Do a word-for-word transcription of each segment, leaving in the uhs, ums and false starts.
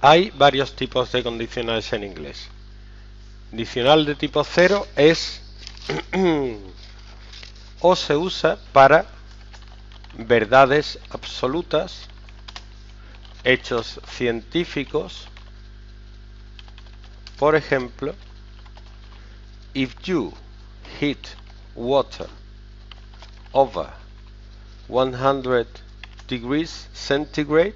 Hay varios tipos de condicionales en inglés. Condicional de tipo cero es o se usa para verdades absolutas, hechos científicos. Por ejemplo, if you heat water over one hundred degrees centigrade,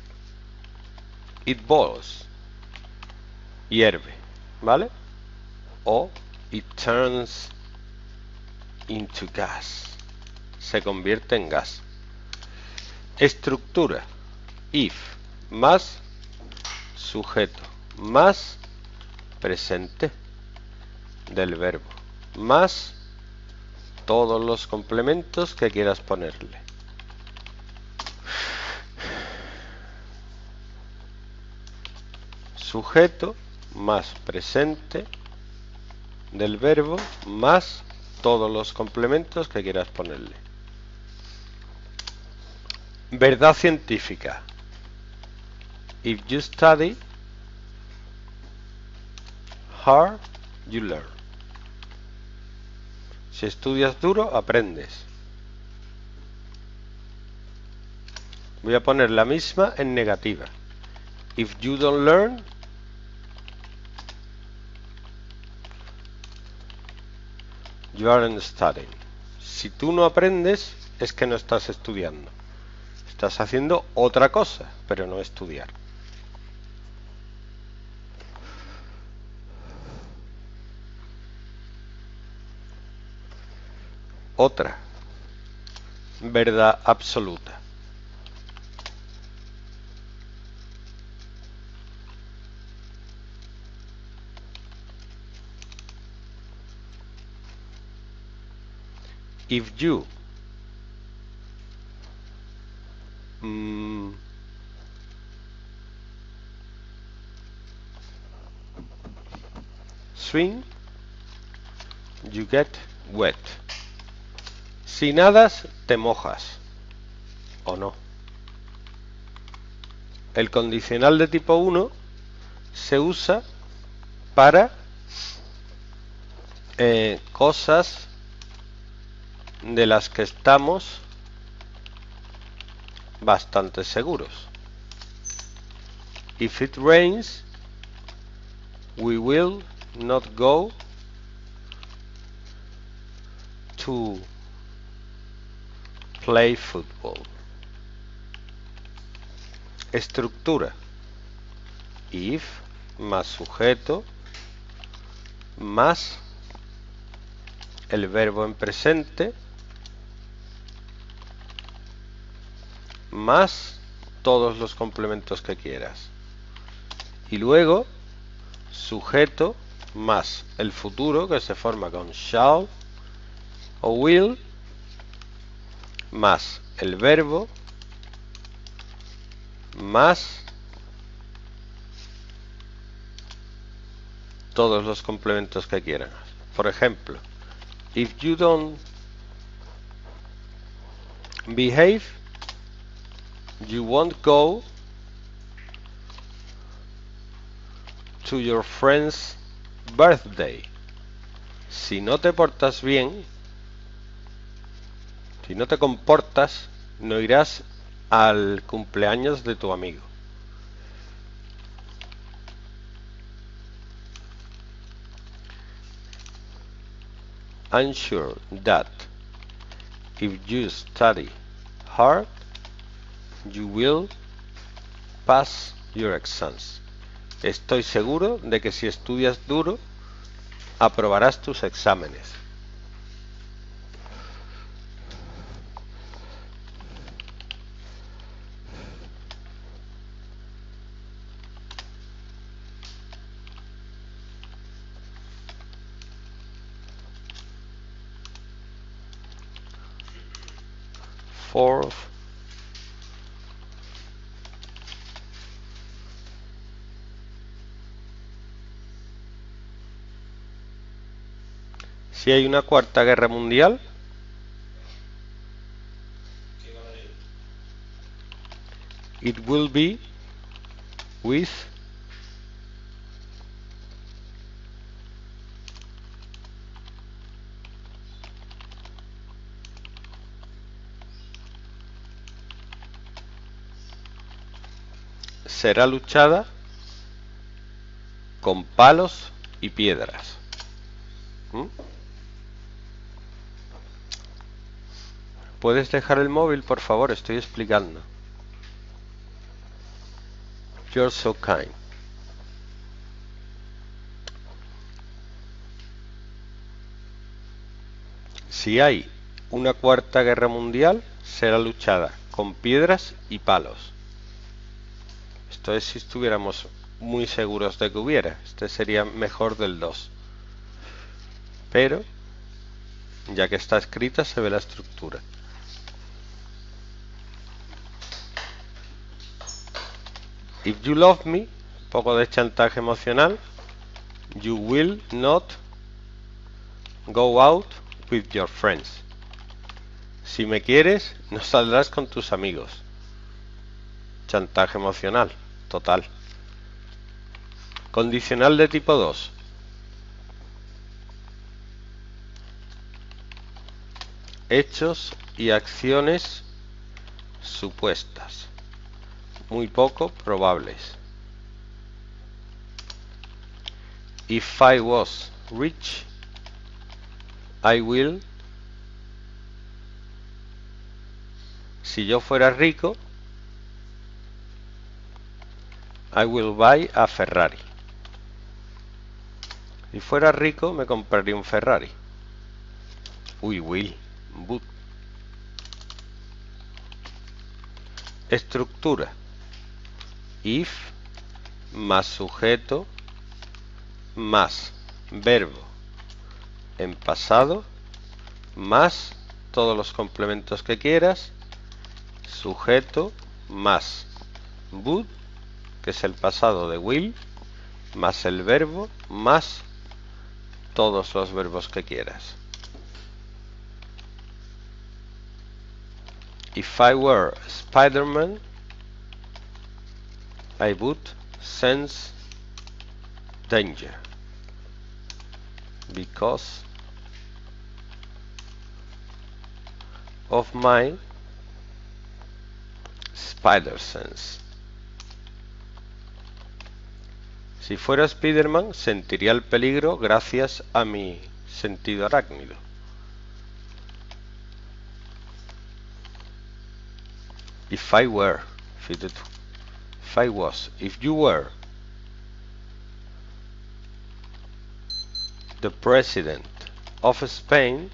it boils, hierve, ¿vale? O it turns into gas, se convierte en gas. Estructura: if más sujeto más presente del verbo más todos los complementos que quieras ponerle. Sujeto más presente del verbo más todos los complementos que quieras ponerle. Verdad científica: if you study hard, you learn. Si estudias duro, aprendes. Voy a poner la misma en negativa. If you don't learn, you aren't studying. Si tú no aprendes, es que no estás estudiando. Estás haciendo otra cosa, pero no estudiar. Otra verdad absoluta: if you mm, swim, you get wet. Si nadas, te mojas, ¿o no? El condicional de tipo uno se usa para eh, cosas de las que estamos bastante seguros. If it rains, we will not go to play football. Estructura: if más sujeto más el verbo en presente más todos los complementos que quieras. Y luego sujeto más el futuro, que se forma con shall o will, más el verbo más todos los complementos que quieras. Por ejemplo, if you don't behave, you won't go to your friend's birthday. Si no te portas bien, si no te comportas, no irás al cumpleaños de tu amigo. I'm sure that if you study hard, you will pass your exams. Estoy seguro de que si estudias duro, aprobarás tus exámenes. Fourth, si hay una cuarta guerra mundial, it will be with será luchada con palos y piedras. ¿Mm? ¿Puedes dejar el móvil, por favor? Estoy explicando. You're so kind. Si hay una cuarta guerra mundial, será luchada con piedras y palos. Esto es si estuviéramos muy seguros de que hubiera. Este sería mejor del dos. Pero, ya que está escrita, se ve la estructura. If you love me, un poco de chantaje emocional. You will not go out with your friends. Si me quieres, no saldrás con tus amigos. Chantaje emocional, total. Condicional de tipo dos. Hechos y acciones supuestas, muy poco probables. If I was rich, I will. Si yo fuera rico, I will buy a Ferrari. Si fuera rico, me compraría un Ferrari. Uy, will, but. Estructura. If más sujeto más verbo en pasado más todos los complementos que quieras, sujeto más would, que es el pasado de will, más el verbo más todos los verbos que quieras. If I were Spider-Man, I would sense danger because of my spider sense. Si fuera Spider-Man, sentiría el peligro gracias a mi sentido arácnido. If I were, fíjate tú. If I was, if you were the president of Spain,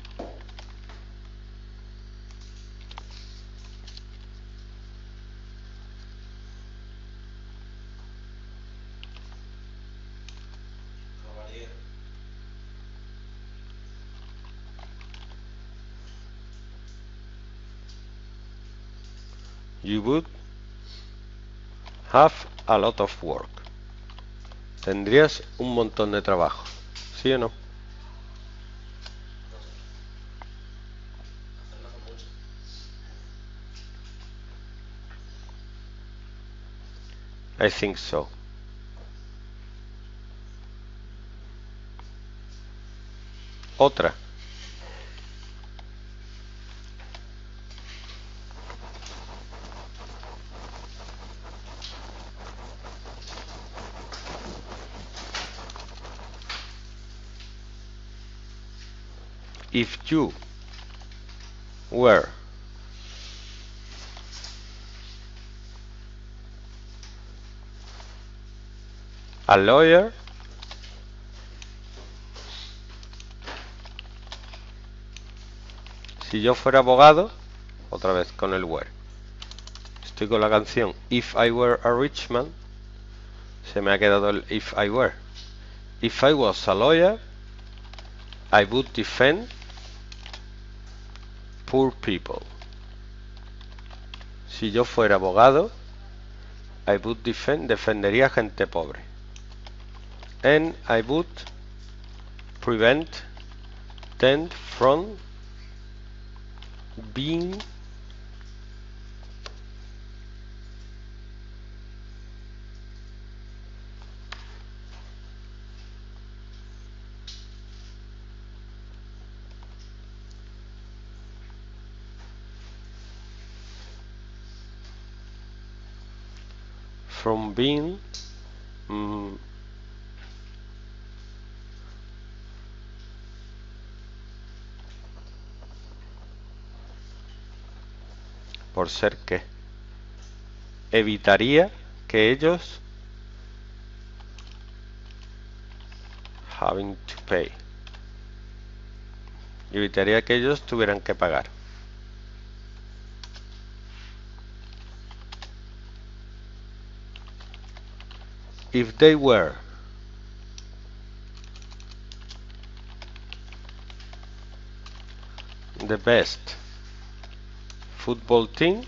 you would have a lot of work. Tendrías un montón de trabajo. ¿Sí o no? I think so. Otra. If you were a lawyer, si yo fuera abogado, otra vez con el were. Estoy con la canción If I Were a Rich Man, se me ha quedado el if I were. If I was a lawyer, I would defend poor people. Si yo fuera abogado, I would defend, defendería a gente pobre. And I would prevent them from being from being mm, por ser que evitaría que ellos having to pay evitaría que ellos tuvieran que pagar. If they were the best football team,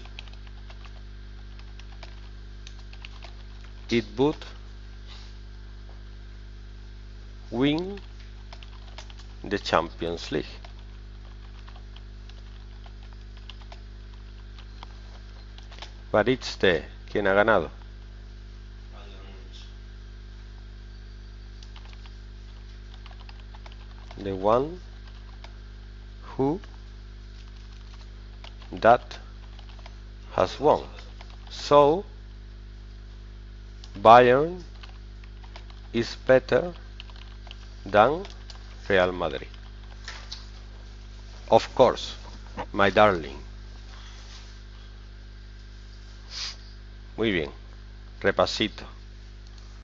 it would win the Champions League. But it's the ¿quién ha ganado? The one who that has won. So Bayern is better than Real Madrid. Of course, my darling. Muy bien, repasito.